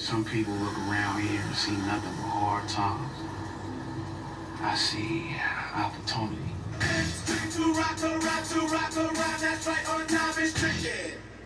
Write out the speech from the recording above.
Some people look around here and see nothing but hard times. I see opportunity.